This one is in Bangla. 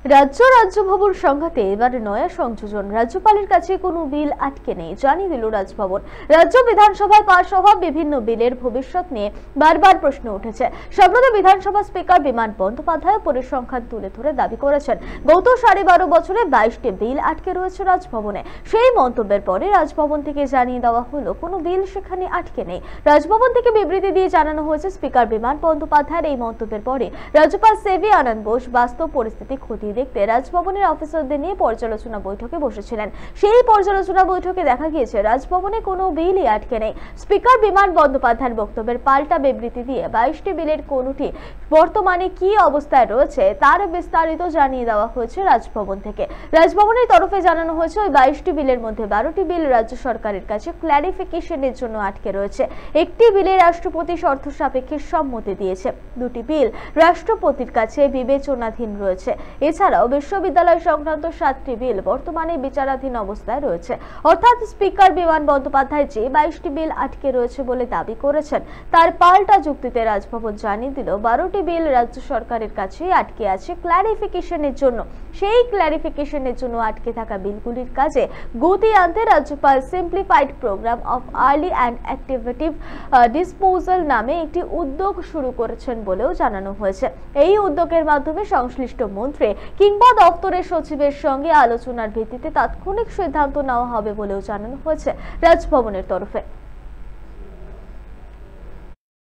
রাজ্য ভবন সংঘাতে এবার নয়া সংযোজন। রাজ্যপালের কাছে কোনো বিল আটকে নেই, জানিয়ে দিল রাজভবন। রাজ্য বিধানসভায় পাশ হওয়া বিভিন্ন বিলের ভবিষ্যৎ নিয়ে বারবার প্রশ্ন উঠেছে। সম্প্রতি বিধানসভা স্পিকার বিমান বন্দ্যোপাধ্যায় পরিসংখ্যান তুলে ধরে দাবি করেছেন, গত 12.5 বছরে 22টি বিল আটকে রয়েছে রাজভবনে। সেই মন্তব্যের পরে রাজভবন থেকে জানিয়ে দেওয়া হলো, কোনো বিল সেখানে আটকে নেই। রাজভবন থেকে বিবৃতি দিয়ে জানানো হয়েছে, স্পিকার বিমান বন্দ্যোপাধ্যায়ের এই মন্তব্যের পরে রাজ্যপাল সিভি আনন্দ বোস বাস্তব পরিস্থিতি খতিয়ে দেখতে রাজভবনের অফিসারদের নিয়ে পর্যালোচনা বৈঠকে বসেছিলেন। সেই পর্যালোচনা বৈঠকে দেখা গিয়েছে রাজভবনে কোনো বিলই আটকে নেই। স্পিকার বিমান বন্দ্যোপাধ্যায়ের বক্তব্যের পাল্টা বিবৃতি দিয়ে 22টি বিলের কোনটি বর্তমানে কি অবস্থায় রয়েছে তার বিস্তারিত জানিয়ে দেওয়া হয়েছে রাজভবন থেকে। রাজভবনের তরফে জানানো হয়েছে, ওই 22টি বিলের মধ্যে 12টি বিল রাজ্য সরকারের কাছে ক্ল্যারিফিকেশনের জন্য আটকে রয়েছে। একটি বিলে রাষ্ট্রপতি শর্ত সাপেক্ষে সম্মতি দিয়েছে। দুটি বিল রাষ্ট্রপতির কাছে বিবেচনাধীন রয়েছে। এছাড়াও বিশ্ববিদ্যালয় সংক্রান্ত 7টি বিল বর্তমানে বিচারাধীন অবস্থায় রয়েছে। অর্থাৎ স্পিকার বিমান বন্দ্যোপাধ্যায় যে 22টি বিল আটকে রয়েছে বলে দাবি করেছেন, তার পাল্টা যুক্তিতে রাজভবন জানিয়ে দিল 12টি বিল রাজ্য সরকারের কাছে আটকে আছে ক্ল্যারিফিকেশনের জন্য। সেই ক্ল্যারিফিকেশনের জন্য আটকে থাকা বিলগুলির কাজে গতি আনতে রাজ্যপাল simplified programme of early and activative disposal নামে একটি উদ্যোগ শুরু করেছেন বলেও জানানো হয়েছে। এই উদ্যোগের মাধ্যমে সংশ্লিষ্ট মন্ত্রী কিংবা দপ্তরের সচিবের সঙ্গে আলোচনার ভিত্তিতে তাৎক্ষণিক সিদ্ধান্ত নেওয়া হবে বলেও জানানো হয়েছে রাজভবনের তরফে।